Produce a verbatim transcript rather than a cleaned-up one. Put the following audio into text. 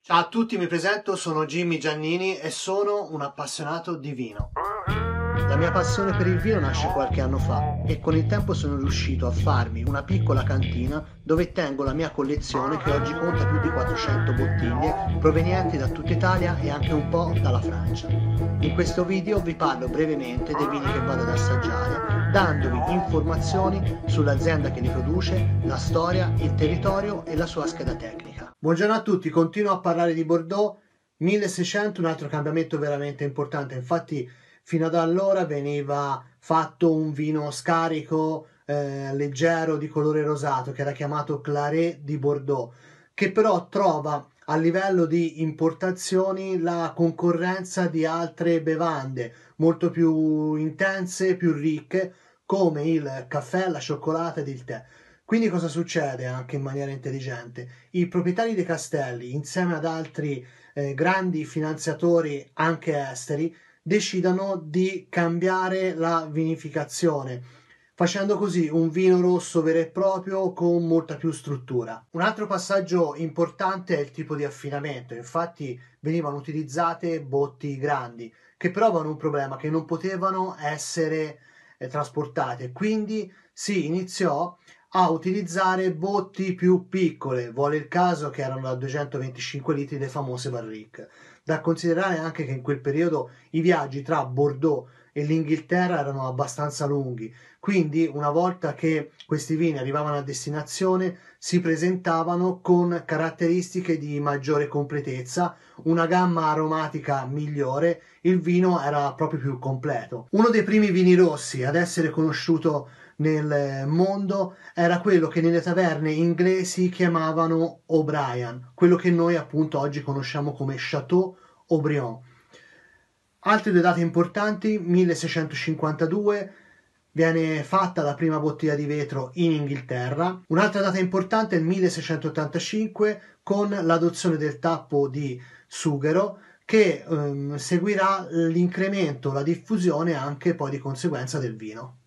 Ciao a tutti, mi presento, sono Jimmy Giannini e sono un appassionato di vino. La mia passione per il vino nasce qualche anno fa e con il tempo sono riuscito a farmi una piccola cantina dove tengo la mia collezione che oggi conta più di quattrocento bottiglie provenienti da tutta Italia e anche un po' dalla Francia. In questo video vi parlo brevemente dei vini che vado ad assaggiare, dandovi informazioni sull'azienda che li produce, la storia, il territorio e la sua scheda tecnica. Buongiorno a tutti, continuo a parlare di Bordeaux milleseicento, un altro cambiamento veramente importante. Infatti fino ad allora veniva fatto un vino scarico, eh, leggero, di colore rosato, che era chiamato Claret di Bordeaux, che però trova a livello di importazioni la concorrenza di altre bevande molto più intense, più ricche, come il caffè, la cioccolata ed il tè. Quindi cosa succede anche in maniera intelligente? I proprietari dei castelli, insieme ad altri eh, grandi finanziatori anche esteri, decidano di cambiare la vinificazione, facendo così un vino rosso vero e proprio con molta più struttura. Un altro passaggio importante è il tipo di affinamento. Infatti venivano utilizzate botti grandi, che però avevano un problema, che non potevano essere eh, trasportate, quindi si iniziò a utilizzare botti più piccole, vuole il caso che erano da duecentoventicinque litri, le famose barrique. Da considerare anche che in quel periodo i viaggi tra Bordeaux e l'Inghilterra erano abbastanza lunghi, quindi una volta che questi vini arrivavano a destinazione si presentavano con caratteristiche di maggiore completezza, una gamma aromatica migliore, il vino era proprio più completo. Uno dei primi vini rossi ad essere conosciuto nel mondo era quello che nelle taverne inglesi chiamavano O'Brien, quello che noi appunto oggi conosciamo come Chateau Haut-Brion. Altre due date importanti: milleseicentocinquantadue viene fatta la prima bottiglia di vetro in Inghilterra. Un'altra data importante è il milleseicentottantacinque con l'adozione del tappo di sughero, che ehm, seguirà l'incremento, la diffusione anche poi di conseguenza del vino.